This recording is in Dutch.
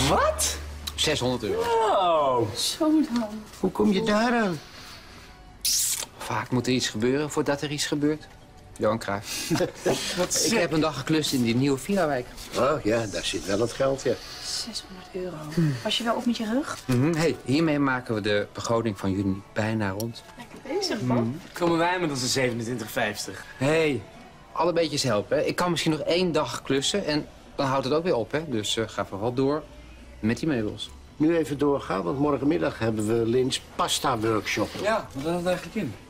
Wat? 600 euro. Oh. Zo dan. Hoe kom je daaraan? Vaak moet er iets gebeuren voordat er iets gebeurt. Johan Cruijff. Wat Ik heb een dag geklust in die nieuwe Villawijk. Oh ja, daar zit wel het geld, ja. 600 euro. Was je wel op met je rug? Hey, hiermee maken we de begroting van juni bijna rond. Lekker bezig, man. Komen wij met onze 27,50? Hey, alle beetjes helpen. Hè? Ik kan misschien nog 1 dag klussen en dan houdt het ook weer op. Hè? Dus ga vooral door met die meubels. Nu even doorgaan, want morgenmiddag hebben we Lins pasta-workshop. Ja, wat had het eigenlijk in?